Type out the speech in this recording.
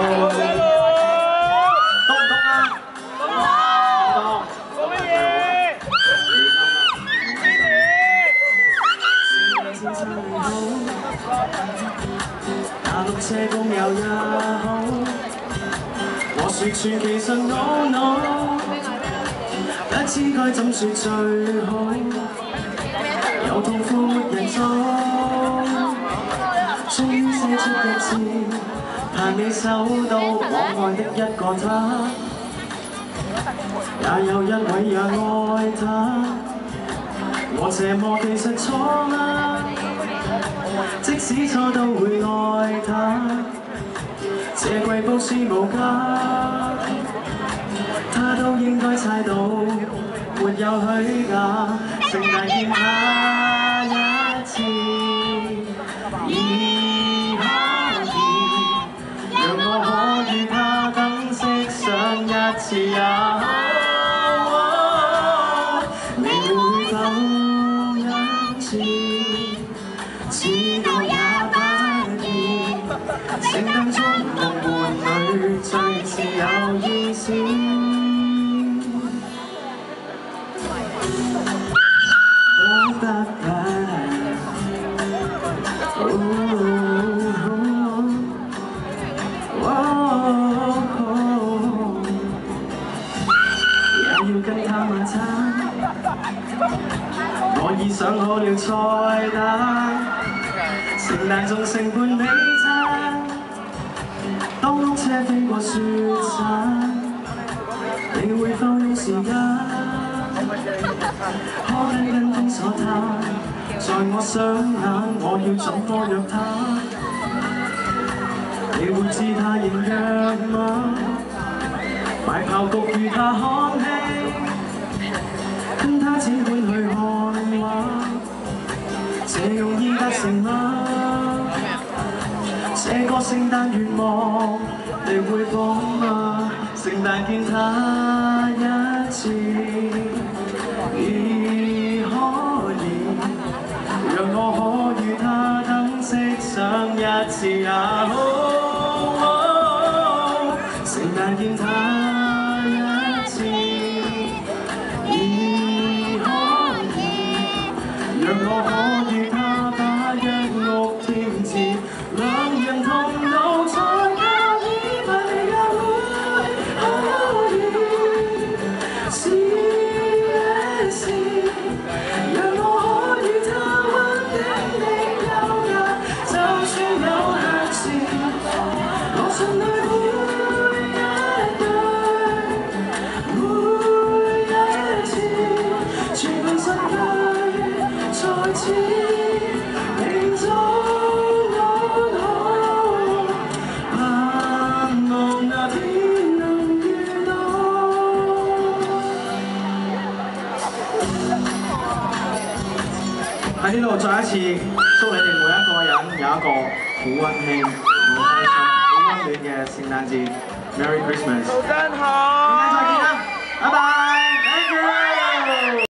讀唔讀啊？讀。讀乜嘢？先生你好，大陸社工友也好，和説處其實no，不知該怎説最好，有痛苦沒人訴，終於寫出一次，盼你收到我愛的一個他，也有一位也愛他，我這麼其實錯嗎？即使錯都會愛他，這貴報是無價，他都應該猜到沒有虛假。聖誕見他一次，已可以讓我可與他更識上一次也好。你會否因此知道也不易？聖誕中共伴侶最是有意思。也要跟他晚餐，我已想好了菜單，聖誕仲盛盤美餐，當屋車飛過雪山，你會否用時間？可跟封鎖他，在我雙眼，我要怎麼約他？你會知他仍弱嗎？買炮谷與他看戲，跟他只管去看畫，這容易達成嗎？這個聖誕願望你會講嗎？聖誕見他一次，已可以讓我可與他等識上一次也好。聖誕見他一次，已可以讓我可與他把一屋添置，兩人同路再加以為也會可以試一試，讓我可與他穩定地優雅，就算有限時，我信裏再次命中安好，盼望那天能遇到。喺呢度再一次祝你哋每一個人有一個好溫馨、好開心、好溫暖嘅聖誕節 ，Merry Christmas！聖誕好，聖誕再見啦，拜拜。